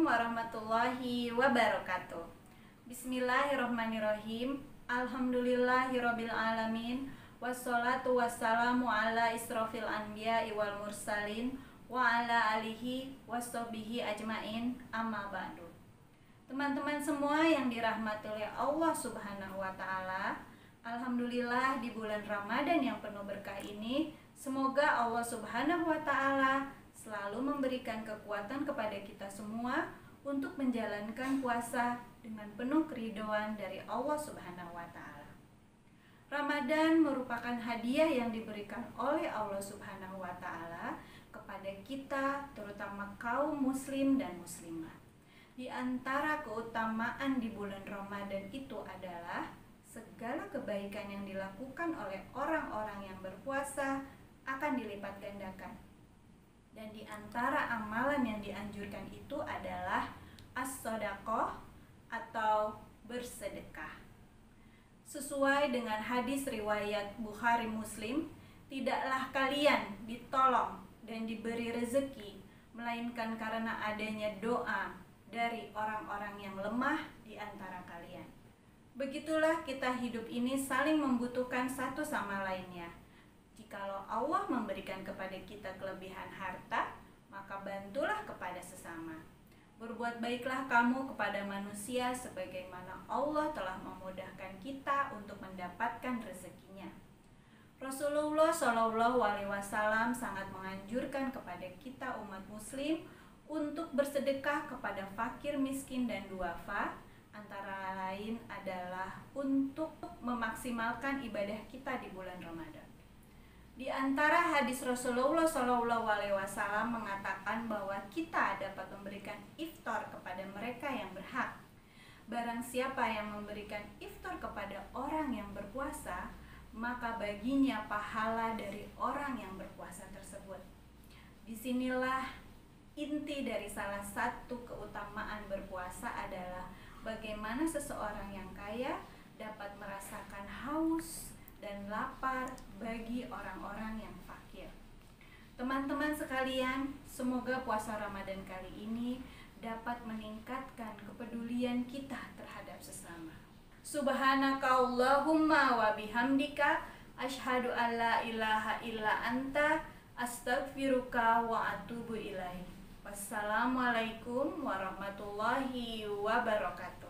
warahmatullahi wabarakatuh. Bismillahirrohmanirrohim. Alhamdulillahirabbil alamin. Wassalatu wassalamu ala israfil anbiya'i wal mursalin wa ala alihi wassobihi ajmain, amma ba'du. Teman-teman semua yang dirahmati oleh Allah Subhanahu wa Ta'ala, alhamdulillah di bulan Ramadan yang penuh berkah ini, semoga Allah Subhanahu wa Ta'ala selalu memberikan kekuatan kepada kita semua untuk menjalankan puasa dengan penuh keridhaan dari Allah Subhanahu wa Ta'ala. Ramadan merupakan hadiah yang diberikan oleh Allah Subhanahu wa Ta'ala kepada kita, terutama kaum muslim dan muslimah. Di antara keutamaan di bulan Ramadan itu adalah segala kebaikan yang dilakukan oleh orang-orang yang berpuasa akan dilipat gandakan. Dan di antara amalan yang dianjurkan itu adalah as-shadaqah atau bersedekah. Sesuai dengan hadis riwayat Bukhari Muslim, tidaklah kalian ditolong dan diberi rezeki melainkan karena adanya doa dari orang-orang yang lemah di antara kalian. Begitulah kita hidup ini saling membutuhkan satu sama lainnya. Jikalau Allah memberikan kepada kita kelebihan harta, maka bantulah kepada sesama. Berbuat baiklah kamu kepada manusia sebagaimana Allah telah memudahkan kita untuk mendapatkan rezekinya. Rasulullah SAW sangat menganjurkan kepada kita umat muslim untuk bersedekah kepada fakir, miskin, dan duafa. Antara lain adalah untuk memaksimalkan ibadah kita di bulan Ramadan. Di antara hadis Rasulullah SAW mengatakan bahwa kita dapat memberikan iftar kepada mereka yang berhak. Barang siapa yang memberikan iftar kepada orang yang berpuasa, maka baginya pahala dari orang yang berpuasa tersebut. Disinilah inti dari salah satu keutamaan berpuasa adalah bagaimana seseorang yang kaya dapat merasakan haus dan lapar bagi orang-orang yang fakir. Teman-teman sekalian, semoga puasa Ramadan kali ini dapat meningkatkan kepedulian kita terhadap sesama. Subhanakallahumma wa bihamdika asyhadu an la ilaha illa anta astaghfiruka wa atubu ilaik. Wassalamualaikum warahmatullahi wabarakatuh.